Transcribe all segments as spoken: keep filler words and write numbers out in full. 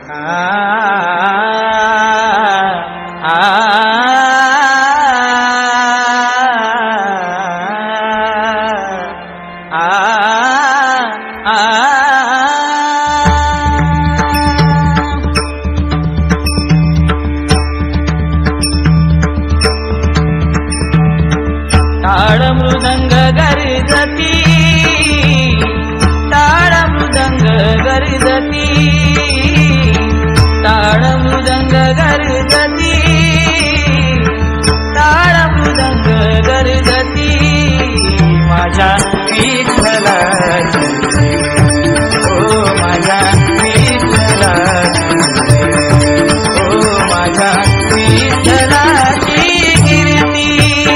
टाळ मृदंग गर्जती, टाळ मृदंग गर्जती, टाळ मृदंग गर्जती, टाळ मृदंग गर्जती, माझ्या विठ्ठलाची ओ माझ्या विठ्ठलाची ओ माझ्या विठ्ठलाची कीर्ती.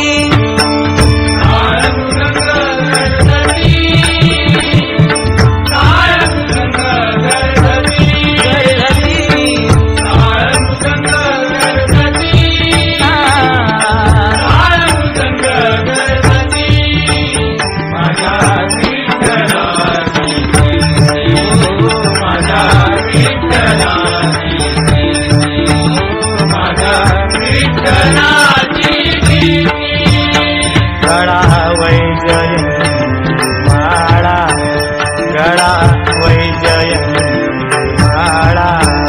गळा वैजयंती माळा, गळा वैजयंती माळा,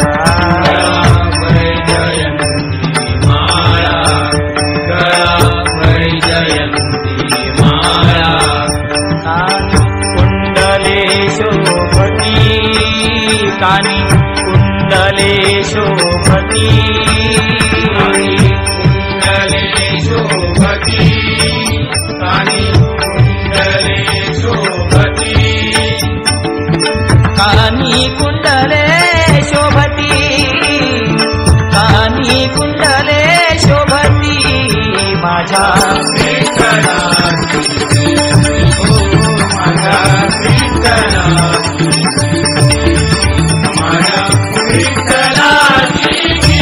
वैजयंती माळा, गळा वैजयंती माळा, कानी कुंडले शोभती, कानी कुंडले शोभती, कुंडले शोभती, कानी कुंडले शोभती, कानी कुंडले शोभती, कानी कुंडले शोभती, माझ्या विठ्ठलाची ओ माझ्या विठ्ठलाची, माझ्या विठ्ठलाची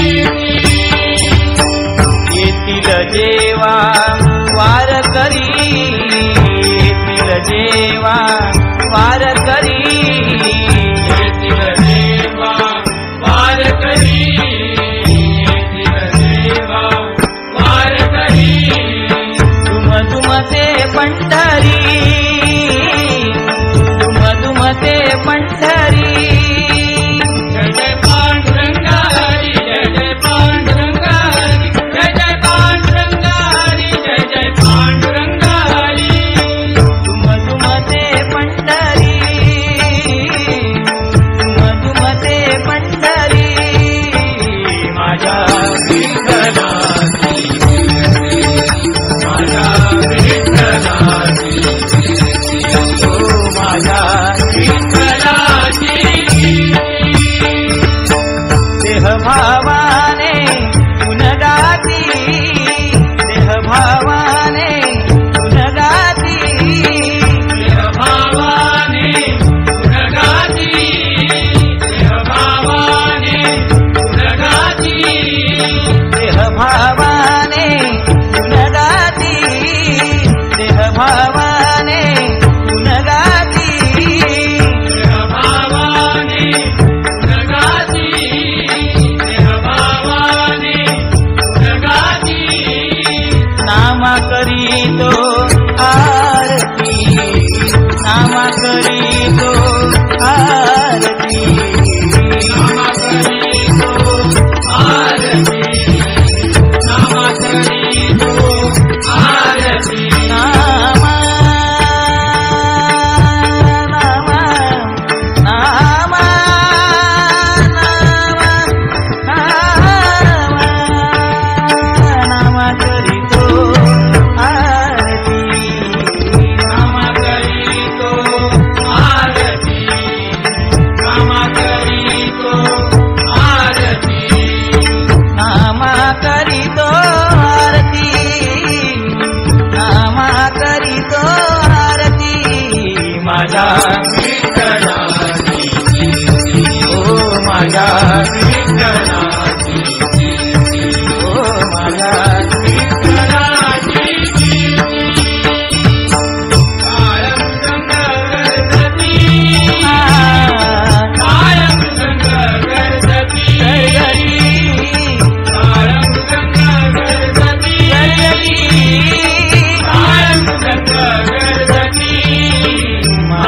येतील जेवा वार करी, येतील जेवा वार करी, येतील देवा वार करी, येतील देवा वार करी, तुम तुमते पंढरी, तुम तुमते पंढरी.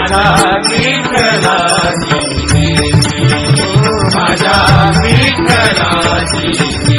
माझा विठ्ठलाची देवी माझा विठ्ठलाची